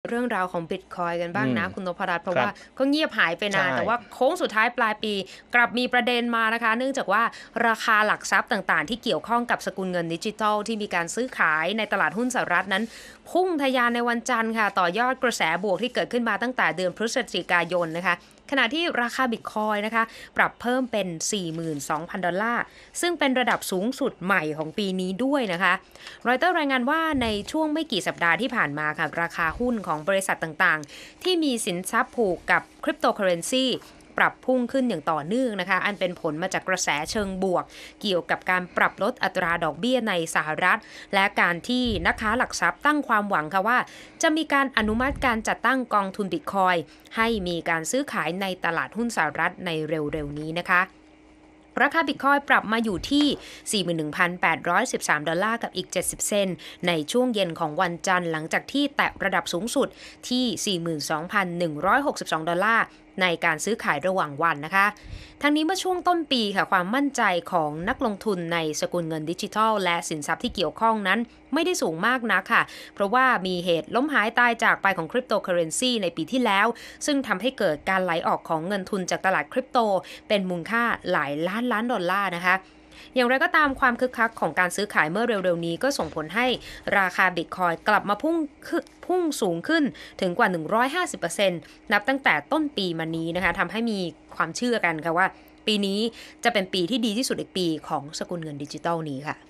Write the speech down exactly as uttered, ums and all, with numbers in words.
เรื่องราวของ Bitcoin กันบ้างนะคุณนพรัตน์เพราะว่าก็เงียบหายไปนานแต่ว่าโค้งสุดท้ายปลายปีกลับมีประเด็นมานะคะเนื่องจากว่าราคาหลักทรัพย์ต่างๆที่เกี่ยวข้องกับสกุลเงินดิจิทัลที่มีการซื้อขายในตลาดหุ้นสหรัฐนั้นพุ่งทะยานในวันจันทร์ค่ะต่อยอดกระแสบวกที่เกิดขึ้นมาตั้งแต่เดือนพฤศจิกายนนะคะขณะที่ราคา Bitcoin นะคะปรับเพิ่มเป็น สี่หมื่นสองพัน ดอลลาร์ซึ่งเป็นระดับสูงสุดใหม่ของปีนี้ด้วยนะคะรอยเตอร์รายงานว่าในช่วงไม่กี่สัปดาห์ที่ผ่านมาค่ะราคาหุ้นของบริษัทต่างๆที่มีสินทรัพย์ผูกกับคริปโตเคอเรนซีปรับพุ่งขึ้นอย่างต่อเนื่องนะคะอันเป็นผลมาจากกระแสเชิงบวกเกี่ยวกับการปรับลดอัตราดอกเบี้ยในสหรัฐและการที่นักค้าหลักทรัพย์ตั้งความหวังค่ะว่าจะมีการอนุมัติการจัดตั้งกองทุนบิตคอยน์ให้มีการซื้อขายในตลาดหุ้นสหรัฐในเร็วๆนี้นะคะราคาบิตคอยน์ปรับมาอยู่ที่ สี่หมื่นหนึ่งพันแปดร้อยสิบสาม ดอลลาร์กับอีกเจ็ดสิบเซนต์ในช่วงเย็นของวันจันทร์หลังจากที่แตะระดับสูงสุดที่ สี่หมื่นสองพันหนึ่งร้อยหกสิบสอง ดอลลาร์ในการซื้อขายระหว่างวันนะคะทั้งนี้เมื่อช่วงต้นปีค่ะความมั่นใจของนักลงทุนในสกุลเงินดิจิทัลและสินทรัพย์ที่เกี่ยวข้องนั้นไม่ได้สูงมากนักค่ะเพราะว่ามีเหตุล้มหายตายจากไปของคริปโตเคอเรนซีในปีที่แล้วซึ่งทำให้เกิดการไหลออกของเงินทุนจากตลาดคริปโตเป็นมูลค่าหลายล้านล้านดอลลาร์นะคะอย่างไรก็ตามความคึกคักของการซื้อขายเมื่อเร็วๆนี้ก็ส่งผลให้ราคาบิตคอยน์กลับมาพุ่งพุ่งสูงขึ้นถึงกว่า หนึ่งร้อยห้าสิบเปอร์เซ็นต์ นับตั้งแต่ต้นปีมานี้นะคะทำให้มีความเชื่อกันค่ะว่าปีนี้จะเป็นปีที่ดีที่สุดอีกปีของสกุลเงินดิจิทัลนี้ค่ะ